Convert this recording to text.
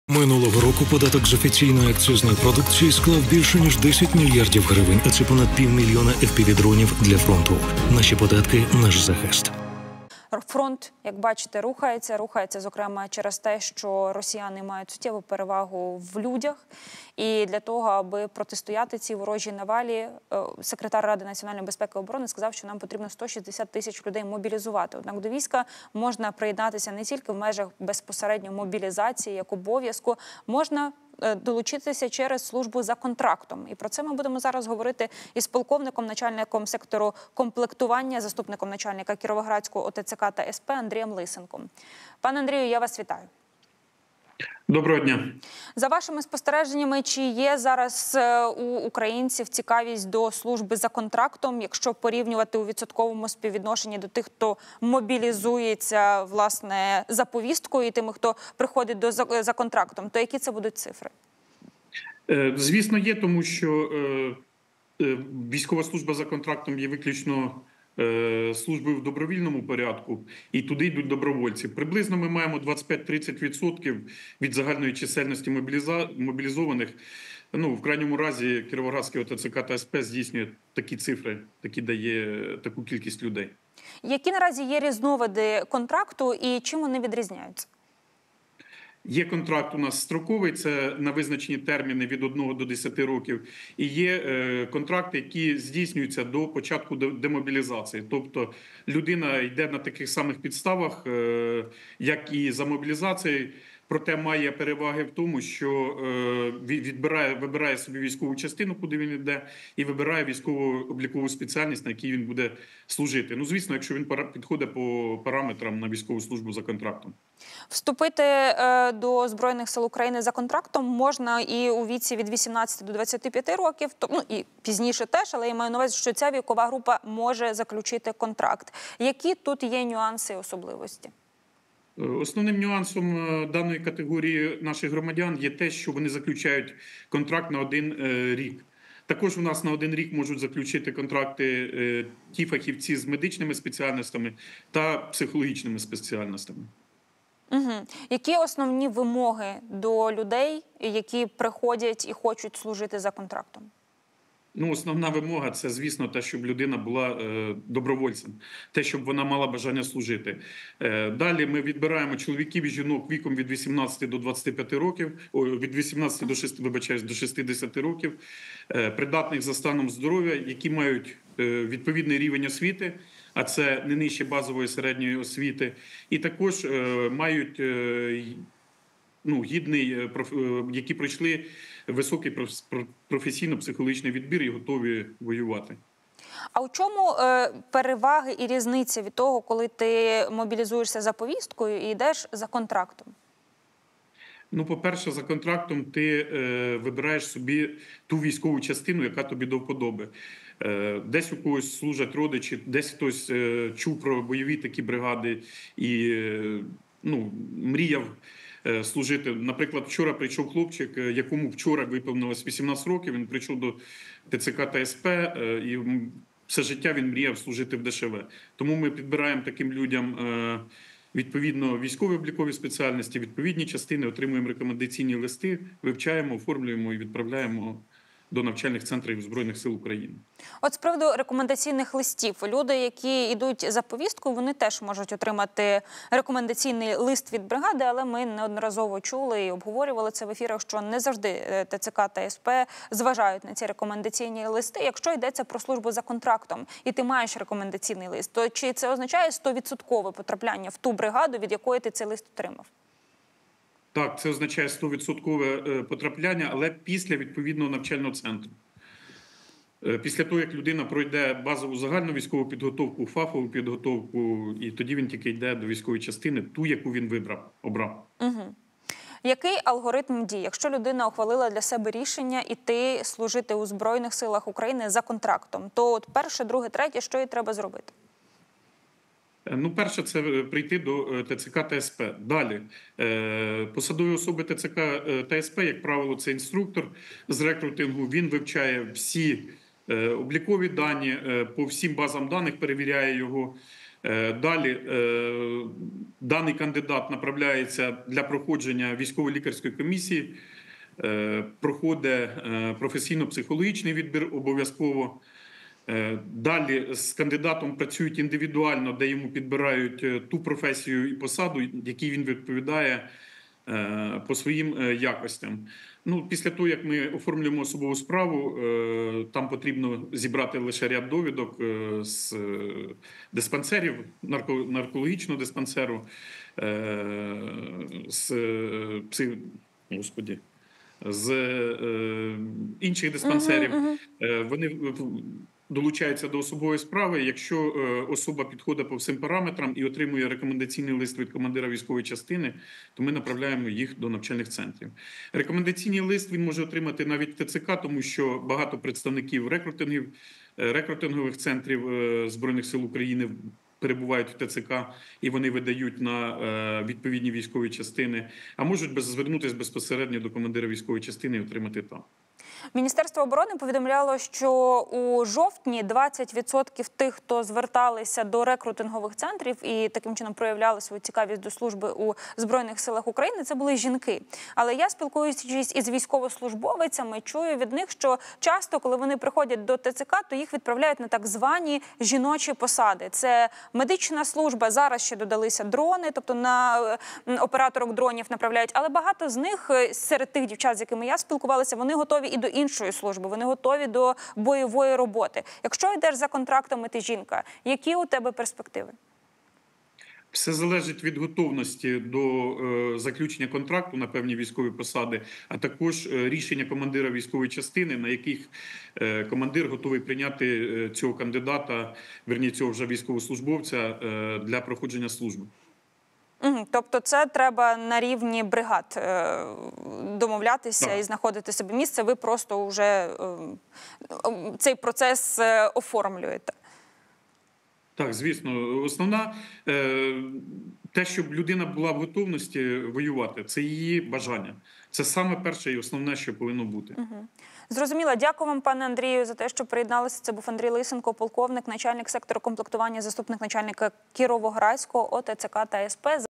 Минулого року податок з офіційної акцизної продукції склав більше, ніж 10 мільярдів гривень, а це понад 500 000 FPV-дронів для фронту. Наші податки – наш захист. Фронт, як бачите, рухається, зокрема, через те, що росіяни мають суттєву перевагу в людях. І для того, аби протистояти цій ворожій навалі, секретар Ради національної безпеки і оборони сказав, що нам потрібно 160 тисяч людей мобілізувати. Однак до війська можна приєднатися не тільки в межах безпосередньо мобілізації, як обов'язку, можна долучитися через службу за контрактом. І про це ми будемо зараз говорити із полковником, начальником сектору комплектування, заступником начальника Кіровоградського ОТЦК та СП Андрієм Лисенком. Пане Андрію, я вас вітаю. Доброго дня. За вашими спостереженнями, чи є зараз у українців цікавість до служби за контрактом, якщо порівнювати у відсотковому співвідношенні до тих, хто мобілізується, власне, за повісткою і тими, хто приходить за контрактом, то які це будуть цифри? Звісно, є, тому що військова служба за контрактом є виключно служби в добровільному порядку, і туди йдуть добровольці. Приблизно ми маємо 25-30% від загальної чисельності мобілізованих. Ну, в крайньому разі Кіровоградський ОТЦК та СП здійснює такі цифри, такі дає таку кількість людей. Які наразі є різновиди контракту і чим вони відрізняються? Є контракт у нас строковий, це на визначені терміни від 1 до 10 років. І є контракти, які здійснюються до початку демобілізації. Тобто людина йде на таких самих підставах, як і за мобілізацією, проте має переваги в тому, що вибирає собі військову частину, куди він йде, і вибирає військово-облікову спеціальність, на якій він буде служити. Ну, звісно, якщо він підходить по параметрам на військову службу за контрактом. Вступити до Збройних сил України за контрактом можна і у віці від 18 до 25 років, ну і пізніше теж, але я маю на увазі, що ця вікова група може заключити контракт. Які тут є нюанси і особливості? Основним нюансом даної категорії наших громадян є те, що вони заключають контракт на 1 рік. Також у нас на 1 рік можуть заключити контракти ті фахівці з медичними спеціальностями та психологічними спеціальностями. Угу. Які основні вимоги до людей, які приходять і хочуть служити за контрактом? Ну, основна вимога – це, звісно, те, щоб людина була добровольцем, те, щоб вона мала бажання служити. Далі ми відбираємо чоловіків і жінок віком від 18 до 25 років, від 18 до 60 років, придатних за станом здоров'я, які мають відповідний рівень освіти, а це не нижче базової середньої освіти, і також мають гідний, які пройшли високий професійно-психологічний відбір і готові воювати. А у чому переваги і різниця від того, коли ти мобілізуєшся за повісткою і йдеш за контрактом? Ну, по-перше, за контрактом ти вибираєш собі ту військову частину, яка тобі до вподоби. Десь у когось служать родичі, десь хтось чув про бойові такі бригади і мріяв служити. Наприклад, вчора прийшов хлопчик, якому вчора виповнилось 18 років, він прийшов до ТЦК та СП і все життя він мріяв служити в ДШВ. Тому ми підбираємо таким людям відповідно військові облікові спеціальності, відповідні частини, отримуємо рекомендаційні листи, вивчаємо, оформлюємо і відправляємо до навчальних центрів Збройних сил України. От з приводу рекомендаційних листів. Люди, які йдуть за повісткою, вони теж можуть отримати рекомендаційний лист від бригади, але ми неодноразово чули і обговорювали це в ефірах, що не завжди ТЦК та СП зважають на ці рекомендаційні листи. Якщо йдеться про службу за контрактом і ти маєш рекомендаційний лист, то чи це означає 100% потрапляння в ту бригаду, від якої ти цей лист отримав? Так, це означає 100% потрапляння, але після відповідного навчального центру. Після того, як людина пройде базову загальну військову підготовку, фахову підготовку, і тоді він тільки йде до військової частини, ту, яку він обрав. Угу. Який алгоритм дій, якщо людина ухвалила для себе рішення іти служити у Збройних силах України за контрактом, то от перше, друге, третє, що їй треба зробити? Ну, перше, це прийти до ТЦК та СП. Далі, посадові особи ТЦК та СП, як правило, це інструктор з рекрутингу, він вивчає всі облікові дані, по всім базам даних перевіряє його, Далі даний кандидат направляється для проходження військово-лікарської комісії, проходить професійно-психологічний відбір обов'язково. Далі з кандидатом працюють індивідуально, де йому підбирають ту професію і посаду, якій він відповідає по своїм якостям. Ну, після того, як ми оформлюємо особову справу, там потрібно зібрати лише ряд довідок з диспансерів, наркологічного диспансеру, з інших диспансерів. Вони долучаються до особової справи, якщо особа підходить по всім параметрам і отримує рекомендаційний лист від командира військової частини, то ми направляємо їх до навчальних центрів. Рекомендаційний лист він може отримати навіть в ТЦК, тому що багато представників рекрутингових центрів Збройних сил України перебувають в ТЦК, і вони видають на відповідні військові частини, а можуть звернутися безпосередньо до командира військової частини і отримати там. Міністерство оборони повідомляло, що у жовтні 20% тих, хто зверталися до рекрутингових центрів і таким чином проявляли свою цікавість до служби у Збройних силах України, це були жінки. Але я, спілкуючись із військовослужбовицями, чую від них, що часто, коли вони приходять до ТЦК, то їх відправляють на так звані жіночі посади. Це медична служба, зараз ще додалися дрони, тобто на операторок дронів направляють. Але багато з них, серед тих дівчат, з якими я спілкувалася, вони готові і до іншої служби, вони готові до бойової роботи. Якщо йдеш за контрактом і ти жінка, які у тебе перспективи? Все залежить від готовності до заключення контракту на певні військові посади, а також рішення командира військової частини, на яких командир готовий прийняти цього кандидата, вірні, цього вже військовослужбовця для проходження служби. Тобто це треба на рівні бригад домовлятися і знаходити собі місце, ви просто вже цей процес оформлюєте? Так, звісно. Основна, те, щоб людина була в готовності воювати, це її бажання. Це саме перше і основне, що повинно бути. Зрозуміло. Дякую вам, пане Андрію, за те, що приєдналися. Це був Андрій Лисенко, полковник, начальник сектору комплектування, заступник начальника Кіровоградського ОТЦК та СП.